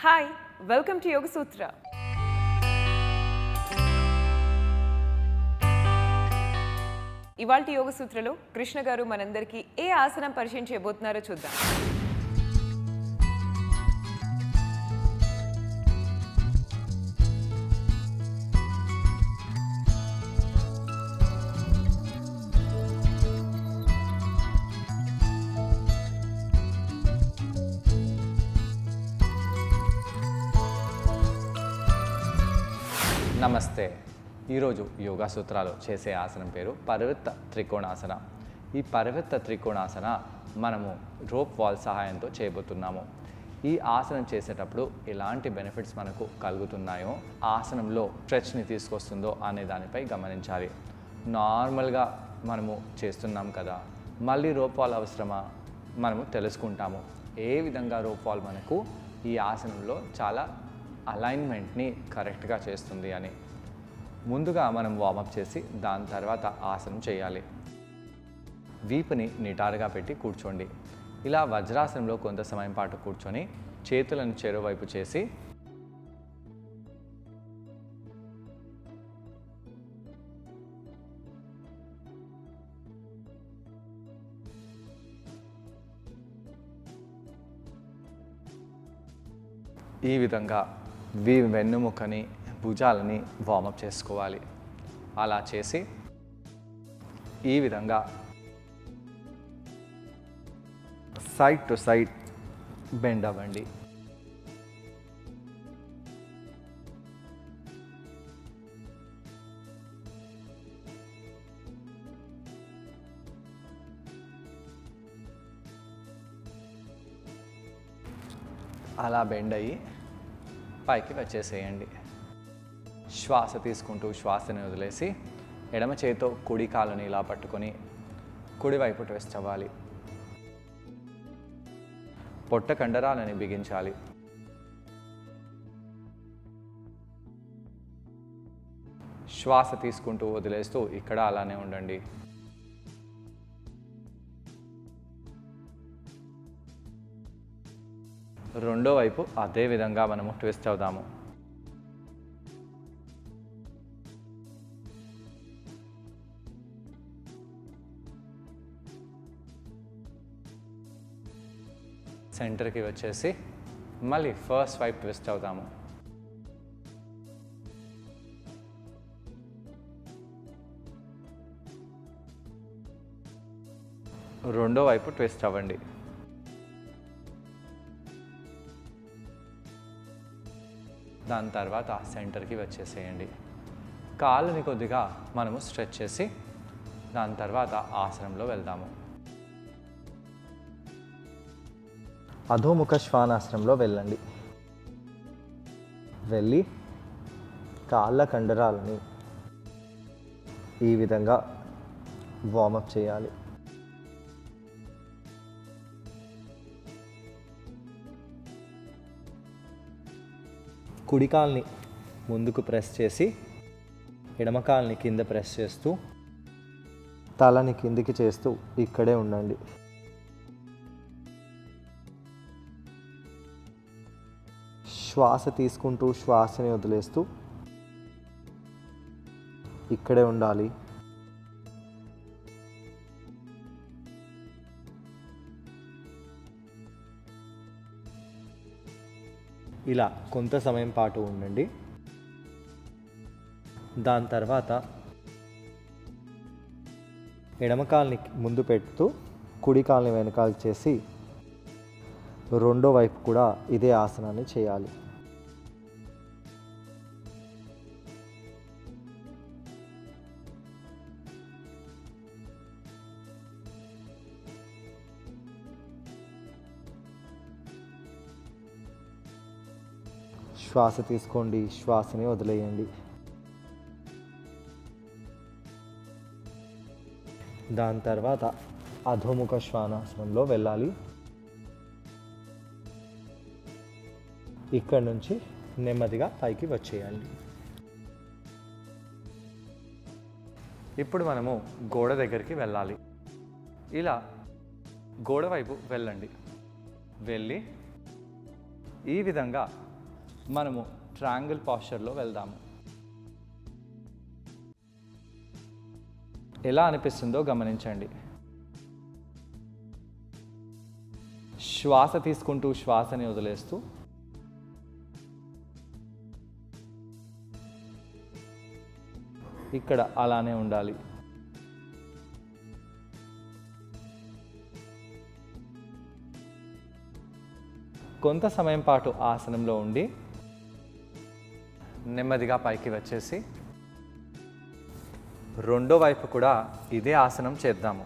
Hi welcome to Yoga Sutra. ఇవాల్టి యోగ సూత్రలో కృష్ణ గారు మనందరికీ ఏ ఆసనం పరిచయం చేయబోతున్నారో చూద్దాం. నమస్తే. ఈరోజు యోగా సూత్రాలు చేసే ఆసనం పేరు పరివృత్త త్రికోణాసన. ఈ పరివృత్త త్రికోణాసన మనము రోప్ వాల్ సహాయంతో చేయబోతున్నాము. ఈ ఆసనం చేసేటప్పుడు ఎలాంటి బెనిఫిట్స్ మనకు కలుగుతున్నాయో, ఆసనంలో స్ట్రెచ్ని తీసుకొస్తుందో అనే దానిపై గమనించాలి. నార్మల్గా మనము చేస్తున్నాం కదా, మళ్ళీ రోప్ వాల్ అవసరమా మనము తెలుసుకుంటాము. ఏ విధంగా రోప్ వాల్ మనకు ఈ ఆసనంలో చాలా అలైన్మెంట్ని కరెక్ట్గా చేస్తుంది అని. ముందుగా మనం వార్మప్ చేసి దాని తర్వాత ఆసనం చేయాలి. వీపుని నిటారుగా పెట్టి కూర్చోండి. ఇలా వజ్రాసనంలో కొంత సమయం పాటు కూర్చొని చేతులను చెరువైపు చేసి ఈ విధంగా వెన్నుముకని భుజాలని వార్మప్ చేసుకోవాలి. అలా చేసి ఈ విధంగా సైడ్ టు సైడ్ బెండ్ అవ్వండి. అలా బెండ్ అయ్యి పైకి వచ్చేసేయండి. శ్వాస తీసుకుంటూ శ్వాసని వదిలేసి ఎడమ చేతితో కుడి కాలుని ఇలా పట్టుకొని కుడివైపు ట్విస్ట్ అవ్వాలి. పొట్ట కండరాలని బిగించాలి. శ్వాస తీసుకుంటూ వదిలేస్తూ ఇక్కడ అలానే ఉండండి. రెండో వైపు అదే విధంగా మనము ట్విస్ట్ అవుదాము. సెంటర్కి వచ్చేసి మళ్ళీ ఫస్ట్ వైపు ట్విస్ట్ అవుతాము. రెండో వైపు ట్విస్ట్ అవ్వండి. దాని తర్వాత సెంటర్కి వచ్చేసేయండి. కాళ్ళని కొద్దిగా మనము స్ట్రెచ్ చేసి దాని తర్వాత ఆసనంలో వెళ్దాము. అధోముఖ శ్వానాసనంలో వెళ్ళండి. వెళ్ళి కాళ్ళ కండరాలని ఈ విధంగా వార్మప్ చేయాలి. కుడి కాల్ని ముందుకు ప్రెస్ చేసి ఎడమ కాల్ని కింద ప్రెస్ చేస్తూ తలని కిందికి చేస్తూ ఇక్కడే ఉండండి. శ్వాస తీసుకుంటూ శ్వాసని వదిలేస్తూ ఇక్కడే ఉండాలి. ఇలా కొంత సమయం పాటు ఉండండి. దాని తర్వాత ఎడమ కాల్ని ముందు పెడుతూ కుడి కాల్ని వెనకాల చేసి రెండో వైపు కూడా ఇదే ఆసనాన్ని చేయాలి. శ్వాస తీసుకోండి, శ్వాసని వదిలేయండి. దాని తర్వాత అధోముఖ శ్వానాసనంలో వెళ్ళాలి. ఇక్కడ నుంచి నెమ్మదిగా పైకి వచ్చేయండి. ఇప్పుడు మనము గోడ దగ్గరికి వెళ్ళాలి. ఇలా గోడ వైపు వెళ్ళండి. వెళ్ళి ఈ విధంగా మనము ట్రయాంగిల్ పాస్చర్లో వెళ్దాము. ఎలా అనిపిస్తుందో గమనించండి. శ్వాస తీసుకుంటూ శ్వాసని వదిలేస్తూ ఇక్కడ అలానే ఉండాలి. కొంత సమయం పాటు ఆసనంలో ఉండి నెమ్మదిగా పైకి వచ్చేసి రెండో వైపు కూడా ఇదే ఆసనం చేద్దాము.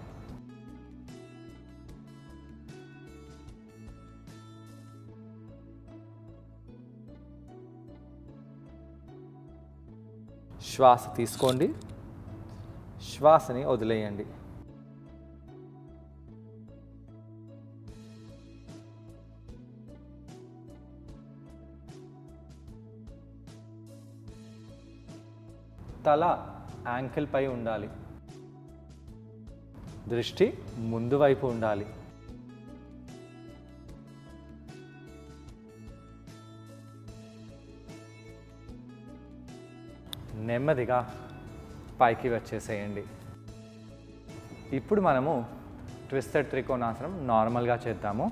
శ్వాస తీసుకోండి, శ్వాసని వదిలేయండి. తల యాంకిల్ పై ఉండాలి, దృష్టి ముందు వైపు ఉండాలి. నెమ్మదిగా పైకి వచ్చేసేయండి. ఇప్పుడు మనము ట్విస్టెడ్ త్రికోణాసనం నార్మల్గా చేద్దాము.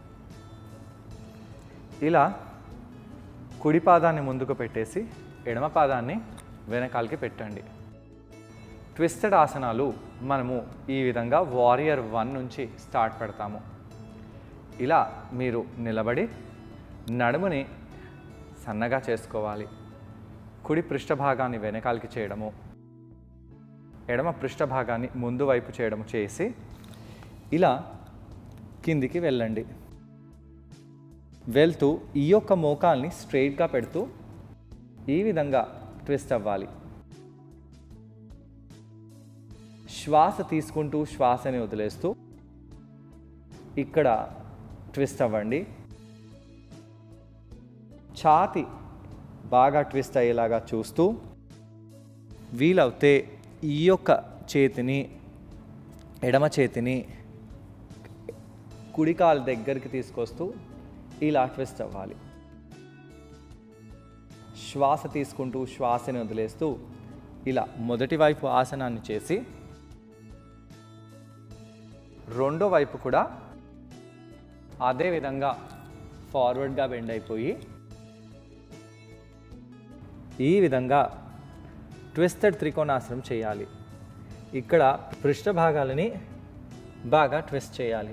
ఇలా కుడి పాదాన్ని ముందుకు పెట్టేసి ఎడమ పాదాన్ని వెనకాలకి పెట్టండి. ట్విస్టెడ్ ఆసనాలు మనము ఈ విధంగా వారియర్ 1 నుంచి స్టార్ట్ పెడతాము. ఇలా మీరు నిలబడి నడుముని సన్నగా చేసుకోవాలి. కుడి పృష్ఠభాగాన్ని వెనకాలకి చేయడము, ఎడమ పృష్ఠభాగాన్ని ముందు వైపు చేయడము చేసి ఇలా కిందికి వెళ్ళండి. వెళ్తూ ఈ యొక్క మోకాల్ని స్ట్రెయిట్గా పెడుతూ ఈ విధంగా ట్విస్ట్ అవ్వాలి. శ్వాస తీసుకుంటూ శ్వాసని వదిలేస్తూ ఇక్కడ ట్విస్ట్ అవ్వండి. ఛాతీ బాగా ట్విస్ట్ అయ్యేలాగా చూస్తూ వీలవుతే ఈ యొక్క చేతిని ఎడమ చేతిని కుడి కాలు దగ్గరికి తీసుకొస్తూ ఇలా ట్విస్ట్ అవ్వాలి. శ్వాస తీసుకుంటూ శ్వాసని వదిలేస్తూ ఇలా మొదటి వైపు ఆసనాన్ని చేసి రెండో వైపు కూడా అదే విధంగా ఫార్వర్డ్గా బెండ్ అయిపోయి ఈ విధంగా ట్విస్టెడ్ త్రికోణాసనం చేయాలి. ఇక్కడ పృష్ఠభాగాలని బాగా ట్విస్ట్ చేయాలి.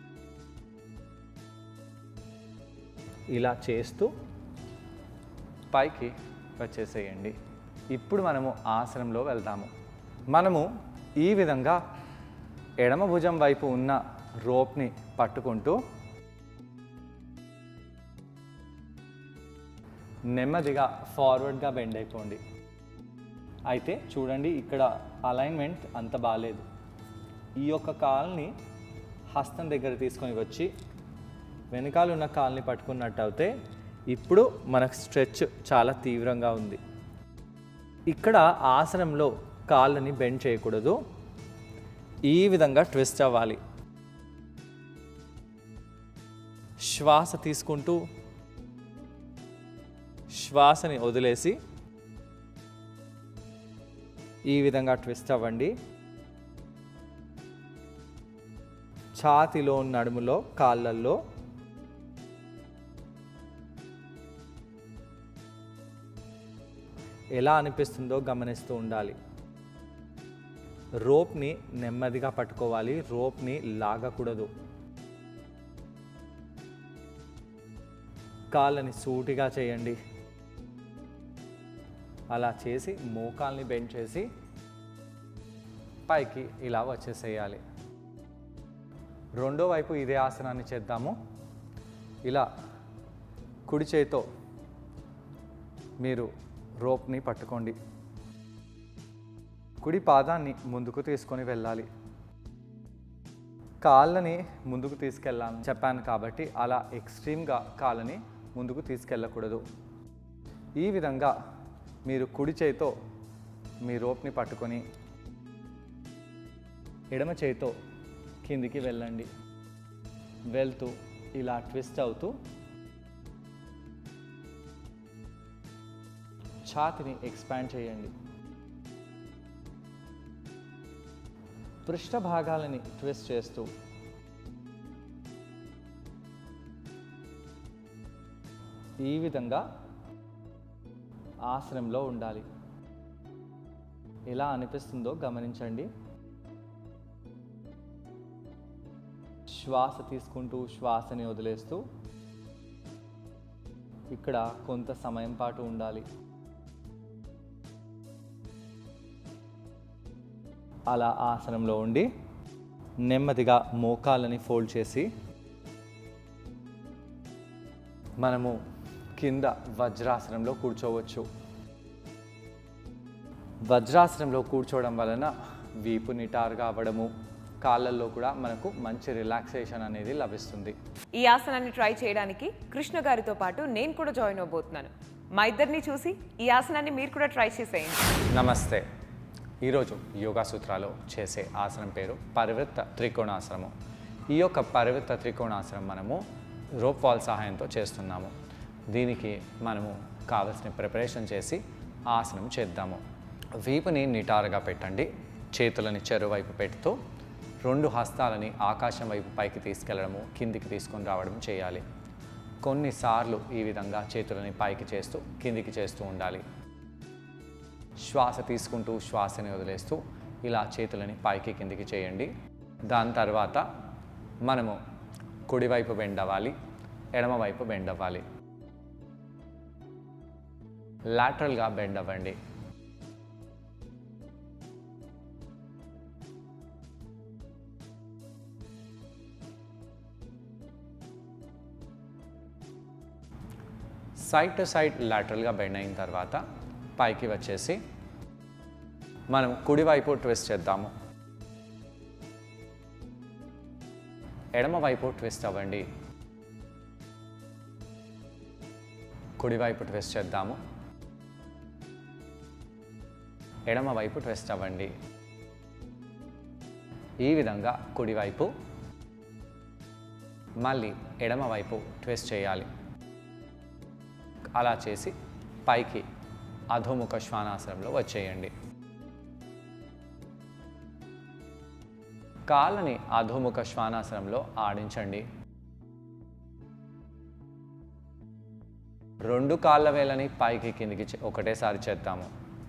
ఇలా చేస్తూ పైకి వచ్చేసేయండి. ఇప్పుడు మనము ఆసనంలో వెళ్దాము. మనము ఈ విధంగా ఎడమ భుజం వైపు ఉన్న రోప్ని పట్టుకుంటూ నెమ్మదిగా ఫార్వర్డ్గా బెండ్ అయిపోండి. అయితే చూడండి, ఇక్కడ అలైన్మెంట్ అంత బాగాలేదు. ఈ యొక్క కాల్ని హస్తం దగ్గర తీసుకొని వచ్చి వెనకాల ఉన్న కాల్ని పట్టుకున్నట్టు అయితే ఇప్పుడు మనకు స్ట్రెచ్ చాలా తీవ్రంగా ఉంది. ఇక్కడ ఆసనంలో కాళ్ళని బెండ్ చేయకూడదు, ఈ విధంగా ట్విస్ట్ అవ్వాలి. శ్వాస తీసుకుంటూ శ్వాసని వదిలేసి ఈ విధంగా ట్విస్ట్ అవ్వండి. ఛాతీలో నడుములో కాళ్ళల్లో ఎలా అనిపిస్తుందో గమనిస్తూ ఉండాలి. రోప్ని నెమ్మదిగా పట్టుకోవాలి, రోప్ని లాగకూడదు. కాళ్ళని సూటిగా చేయండి. అలా చేసి మోకాల్ని బెండ్ చేసి పైకి ఇలా వచ్చేసేయాలి. రెండో వైపు ఇదే ఆసనాన్ని చేద్దాము. ఇలా కుడి చేతితో మీరు రోప్ని పట్టుకోండి. కుడి పాదాన్ని ముందుకు తీసుకొని వెళ్ళాలి. కాళ్ళని ముందుకు తీసుకెళ్ళాలని చెప్పాను కాబట్టి అలా ఎక్స్ట్రీమ్గా కాళ్ళని ముందుకు తీసుకెళ్ళకూడదు. ఈ విధంగా మీరు కుడి చేతితో మీ రోప్ని పట్టుకొని ఎడమ చేతితో కిందికి వెళ్ళండి. వెళ్తూ ఇలా ట్విస్ట్ అవుతూ ఛాతిని ఎక్స్పాండ్ చేయండి. పృష్ఠ భాగాలని ట్విస్ట్ చేస్తూ ఈ విధంగా ఆసనంలో ఉండాలి. ఎలా అనిపిస్తుందో గమనించండి. శ్వాస తీసుకుంటూ శ్వాసని వదిలేస్తూ ఇక్కడ కొంత సమయం పాటు ఉండాలి. అలా ఆసనంలో ఉండి నెమ్మదిగా మోకాళ్ళని ఫోల్డ్ చేసి మనము కింద వజ్రాసనంలో కూర్చోవచ్చు. వజ్రాసనంలో కూర్చోవడం వలన వీపు నిటారుగా అవ్వడము, కాళ్ళల్లో కూడా మనకు మంచి రిలాక్సేషన్ అనేది లభిస్తుంది. ఈ ఆసనాన్ని ట్రై చేయడానికి కృష్ణ గారితో పాటు నేను కూడా జాయిన్ అవబోతున్నాను. మా ఇద్దరిని చూసి ఈ ఆసనాన్ని మీరు కూడా ట్రై చేసేయండి. నమస్తే. ఈరోజు యోగా సూత్రాలో చేసే ఆసనం పేరు పరివృత్త త్రికోణాసనము. ఈ యొక్క పరివృత్త త్రికోణాసనం మనము రోప్ వాల్ సహాయంతో చేస్తున్నాము. దీనికి మనము కావలసిన ప్రిపరేషన్ చేసి ఆసనం చేద్దాము. వీపుని నిటారుగా పెట్టండి. చేతులని చెరువైపు పెడుతూ 2 హస్తాలని ఆకాశం వైపు పైకి తీసుకెళ్లడము, కిందికి తీసుకొని రావడం చేయాలి. కొన్నిసార్లు ఈ విధంగా చేతులని పైకి చేస్తూ కిందికి చేస్తూ ఉండాలి. శ్వాస తీసుకుంటూ శ్వాసని వదిలేస్తూ ఇలా చేతులని పైకి కిందికి చేయండి. దాని తర్వాత మనము కుడివైపు బెండ్ అవ్వాలి, ఎడమవైపు బెండ్ అవ్వాలి. లాటరల్గా బెండ్ అవ్వండి. సైడ్ టు సైడ్ లాటరల్గా బెండ్ అయిన తర్వాత పైకి వచ్చేసి మనం కుడివైపు ట్విస్ట్ చేద్దాము. ఎడమవైపు ట్విస్ట్ అవ్వండి. కుడివైపు ట్విస్ట్ చేద్దాము. ఎడమవైపు ట్విస్ట్ అవ్వండి. ఈ విధంగా కుడివైపు మళ్ళీ ఎడమవైపు ట్విస్ట్ చేయాలి. అలా చేసి పైకి అధోముఖ శ్వానాసనంలో వచ్చేయండి. కాళ్ళని అధోముఖ శ్వానాసనంలో ఆడించండి. 2 కాళ్ళ వేళ్ళని పైకి కిందికి ఒకటేసారి చేద్దాము.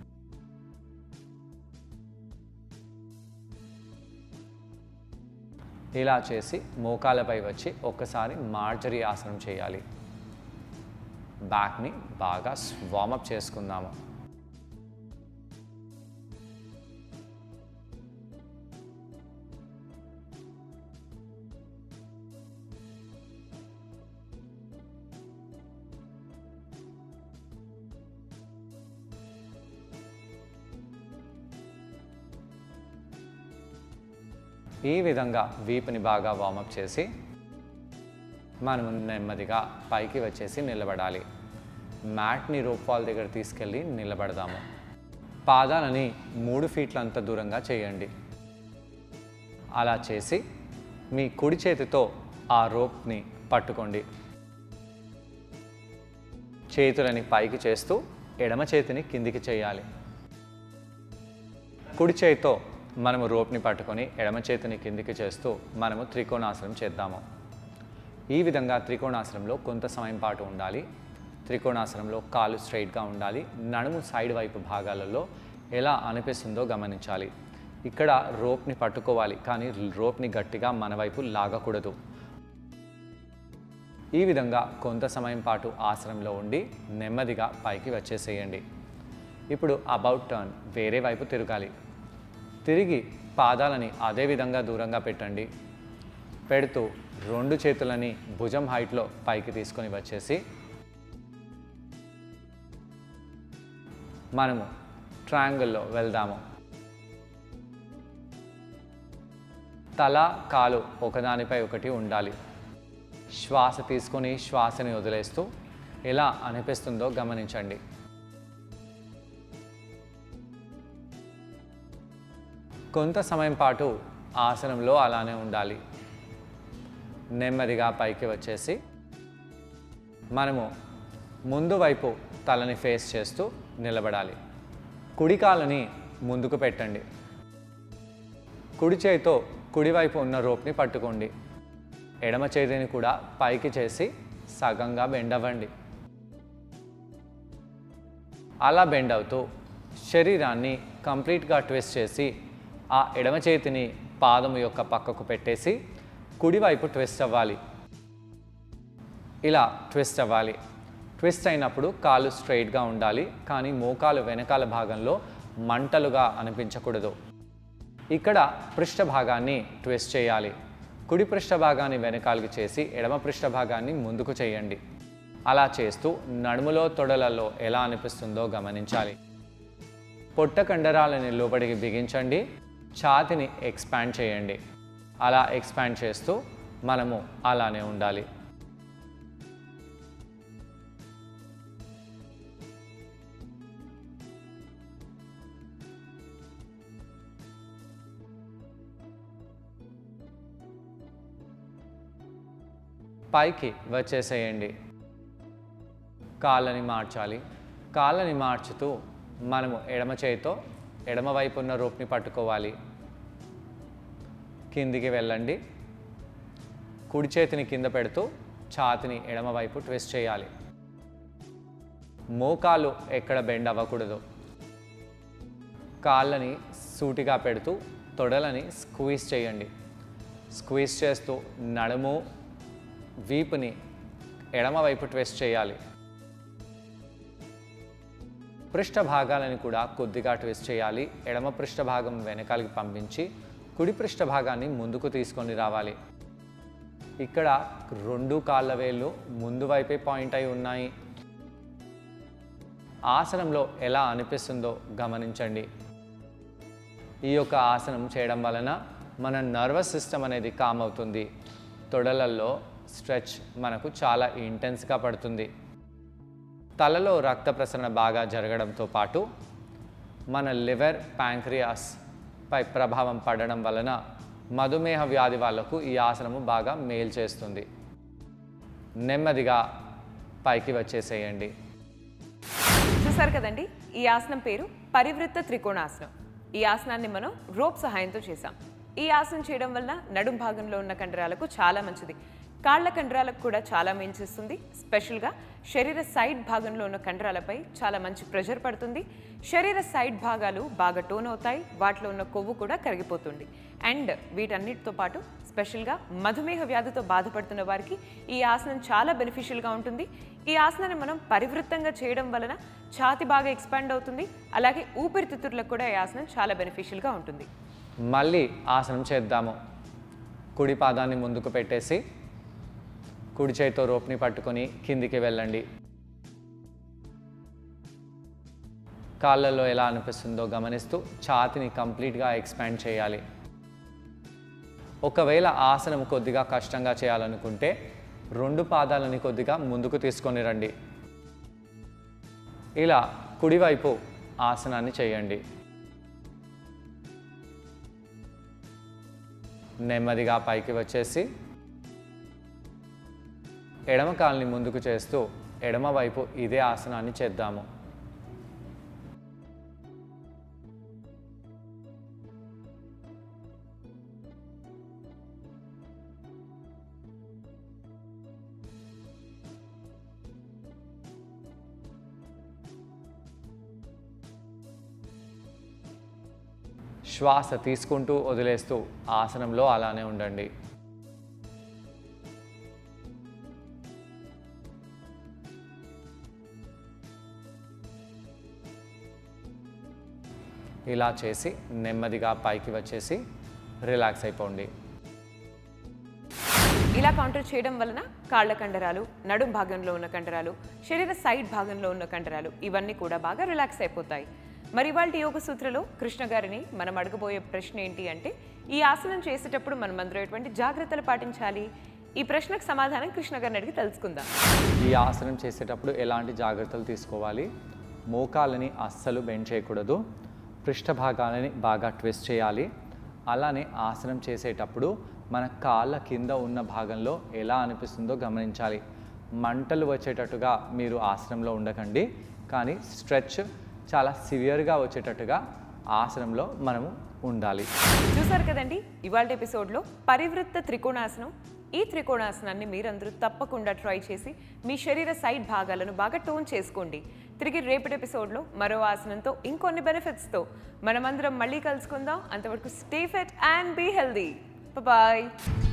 ఇలా చేసి మోకాళ్ళపై వచ్చి ఒక్కసారి మార్జరీ ఆసనం చేయాలి. బ్యాక్ని బాగా వార్మప్ చేసుకుందాము. ఈ విధంగా వీపుని బాగా వార్మప్ చేసి మనము నెమ్మదిగా పైకి వచ్చేసి నిలబడాలి. మ్యాట్ని రోప్ వాల్ దగ్గర తీసుకెళ్ళి నిలబడదాము. పాదాలని 3 ఫీట్ల అంత దూరంగా చేయండి. అలా చేసి మీ కుడి చేతితో ఆ రోప్ని పట్టుకోండి. చేతులని పైకి చేస్తూ ఎడమ చేతిని కిందికి చేయాలి. కుడి చేతితో మనము రోప్ని పట్టుకొని ఎడమ చేతిని కిందికి చేస్తూ మనము త్రికోణాసనం చేద్దాము. ఈ విధంగా త్రికోణాసనంలో కొంత సమయం పాటు ఉండాలి. త్రికోణాసనంలో కాళ్ళు స్ట్రైట్గా ఉండాలి. నడుము సైడ్ వైపు భాగాలలో ఎలా అనిపిస్తుందో గమనించాలి. ఇక్కడ రోప్ని పట్టుకోవాలి, కానీ రోప్ని గట్టిగా మన వైపు లాగకూడదు. ఈ విధంగా కొంత సమయం పాటు ఆసనంలో ఉండి నెమ్మదిగా పైకి వచ్చేసేయండి. ఇప్పుడు అబౌట్ టర్న్, వేరే వైపు తిరగాలి. తిరిగి పాదాలని అదే విధంగా దూరంగా పెట్టండి. పెడుతూ 2 చేతులని భుజం హైట్లో పైకి తీసుకొని వచ్చేసి మనము ట్రయాంగిల్లో వెళ్దాము. తల కాలు ఒకదానిపై ఒకటి ఉండాలి. శ్వాస తీసుకొని శ్వాసని వదిలేస్తూ ఎలా అనిపిస్తుందో గమనించండి. కొంత సమయం పాటు ఆసనంలో అలానే ఉండాలి. నెమ్మదిగా పైకి వచ్చేసి మనము ముందు వైపు తలని ఫేస్ చేస్తూ నిలబడాలి. కుడి కాలుని ముందుకు పెట్టండి. కుడి చేయితో కుడివైపు ఉన్న రోప్ని పట్టుకోండి. ఎడమ చేతిని కూడా పైకి చేసి సగంగా బెండ్ అవ్వండి. అలా బెండ్ అవుతూ శరీరాన్ని కంప్లీట్గా ట్విస్ట్ చేసి ఆ ఎడమ చేతిని పాదము యొక్క పక్కకు పెట్టేసి కుడివైపు ట్విస్ట్ అవ్వాలి. ఇలా ట్విస్ట్ అవ్వాలి. ట్విస్ట్ అయినప్పుడు కాలు స్ట్రైట్గా ఉండాలి, కానీ మోకాలు వెనకాల భాగంలో మంటలుగా అనిపించకూడదు. ఇక్కడ పృష్ఠ భాగాన్ని ట్విస్ట్ చేయాలి. కుడి పృష్ఠ భాగాన్ని వెనకాలకి చేసి ఎడమ పృష్ఠ భాగాన్ని ముందుకు చేయండి. అలా చేస్తూ నడుములో తొడలలో ఎలా అనిపిస్తుందో గమనించాలి. పొట్ట కండరాలని లోపలికి బిగించండి. ఛాతిని ఎక్స్పాండ్ చేయండి. అలా ఎక్స్పాండ్ చేస్తూ మనము అలానే ఉండాలి. పైకి వచ్చేసేయండి. కాళ్ళని మార్చాలి. కాళ్ళని మార్చుతూ మనము ఎడమ చేయితో ఎడమ వైపు ఉన్న రోప్ని పట్టుకోవాలి. కిందికి వెళ్ళండి. కుడి చేతిని కింద పెడుతూ ఛాతిని ఎడమ వైపు ట్విస్ట్ చేయాలి. మోకాలు ఎక్కడ బెండ్ అవ్వకూడదు. కాళ్ళని సూటిగా పెడుతూ తొడలని స్క్వీజ్ చేయండి. స్క్వీజ్ చేస్తూ నడుము వీపుని ఎడమ వైపు ట్విస్ట్ చేయాలి. పృష్ఠ భాగాలను కూడా కొద్దిగా ట్విస్ట్ చేయాలి. ఎడమ పృష్ఠ భాగం వెనకాలకి పంపించి కుడి పృష్ఠ భాగాన్ని ముందుకు తీసుకొని రావాలి. ఇక్కడ 2 కాళ్ళ వేళ్ళు ముందు వైపే పాయింట్ అయి ఉన్నాయి. ఆసనంలో ఎలా అనిపిస్తుందో గమనించండి. ఈ యొక్క ఆసనం చేయడం వలన మన నర్వస్ సిస్టమ్ అనేది కామ్ అవుతుంది. తొడలలో స్ట్రెచ్ మనకు చాలా ఇంటెన్స్గా పడుతుంది. తలలో రక్త ప్రసరణ బాగా జరగడంతో పాటు మన లివర్, ప్యాంక్రియాస్ పై ప్రభావం పడడం వలన మధుమేహ వ్యాధి వాళ్లకు ఈ ఆసనము బాగా మేలు చేస్తుంది. నెమ్మదిగా పైకి వచ్చేసేయండి. చూసారు కదండి, ఈ ఆసనం పేరు పరివృత్త త్రికోణాసనం. ఈ ఆసనాన్ని మనం రోప్ సహాయంతో చేసాం. ఈ ఆసనం చేయడం వలన నడుం భాగంలో ఉన్న కండరాలకు చాలా మంచిది. కాళ్ళ కండరాలకు కూడా చాలా మేలు చేస్తుంది. స్పెషల్గా శరీర సైడ్ భాగంలో ఉన్న కండరాలపై చాలా మంచి ప్రెషర్ పడుతుంది. శరీర సైడ్ భాగాలు బాగా టోన్ అవుతాయి. వాటిలో ఉన్న కొవ్వు కూడా కరిగిపోతుంది. అండ్ వీటన్నిటితో పాటు స్పెషల్గా మధుమేహ వ్యాధితో బాధపడుతున్న వారికి ఈ ఆసనం చాలా బెనిఫిషియల్గా ఉంటుంది. ఈ ఆసనాన్ని మనం పరివృత్తంగా చేయడం వలన ఛాతి బాగా ఎక్స్పాండ్ అవుతుంది. అలాగే ఊపిరితిత్తులకు కూడా ఈ ఆసనం చాలా బెనిఫిషియల్గా ఉంటుంది. మళ్ళీ ఆసనం చేద్దాము. కుడి పాదాన్ని ముందుకు పెట్టేసి కుడి చేతితో రోప్ని పట్టుకొని కిందికి వెళ్ళండి. కాళ్ళల్లో ఎలా అనిపిస్తుందో గమనిస్తూ ఛాతిని కంప్లీట్గా ఎక్స్పాండ్ చేయాలి. ఒకవేళ ఆసనం కొద్దిగా కష్టంగా చేయాలనుకుంటే 2 పాదాలని కొద్దిగా ముందుకు తీసుకొని రండి. ఇలా కుడివైపు ఆసనాన్ని చేయండి. నెమ్మదిగా పైకి వచ్చేసి ఎడమ కాలుని ముందుకు చేస్తూ ఎడమ వైపు ఇదే ఆసనాన్ని చేద్దాము. శ్వాస తీసుకుంటూ వదిలేస్తూ ఆసనంలో అలానే ఉండండి. ఇలా చేసి నెమ్మదిగా పైకి వచ్చేసి రిలాక్స్ అయిపోండి. ఇలా కౌంటర్ చేయడం వలన కాళ్ళ కండరాలు, నడుం భాగంలో ఉన్న కండరాలు, శరీర సైడ్ భాగంలో ఉన్న కండరాలు ఇవన్నీ కూడా బాగా రిలాక్స్ అయిపోతాయి. మరి ఇవాల్టి యోగ సూత్రలో కృష్ణ గారిని మనం అడగబోయే ప్రశ్న ఏంటి అంటే, ఈ ఆసనం చేసేటప్పుడు మనం అందులో ఎటువంటి జాగ్రత్తలు పాటించాలి? ఈ ప్రశ్నకు సమాధానం కృష్ణ గారిని అడిగి తెలుసుకుందాం. ఈ ఆసనం చేసేటప్పుడు ఎలాంటి జాగ్రత్తలు తీసుకోవాలి? మోకాలని అస్సలు బెండ్ చేయకూడదు. పృష్ఠ భాగాలని బాగా ట్విస్ట్ చేయాలి. అలానే ఆసనం చేసేటప్పుడు మన కాళ్ళ కింద ఉన్న భాగంలో ఎలా అనిపిస్తుందో గమనించాలి. మంటలు వచ్చేటట్టుగా మీరు ఆసనంలో ఉండకండి, కానీ స్ట్రెచ్ చాలా సివియర్గా వచ్చేటట్టుగా ఆసనంలో మనము ఉండాలి. చూసారు కదండి ఇవాళ ఎపిసోడ్లో పరివృత్త త్రికోణాసనం. ఈ త్రికోణాసనాన్ని మీరందరూ తప్పకుండా ట్రై చేసి మీ శరీర సైడ్ భాగాలను బాగా టోన్ చేసుకోండి. తిరిగి రేపటి ఎపిసోడ్లో మరో ఆసనంతో ఇంకొన్ని బెనిఫిట్స్తో మనమందరం మళ్ళీ కలుసుకుందాం. అంతవరకు stay fit and be healthy. Bye.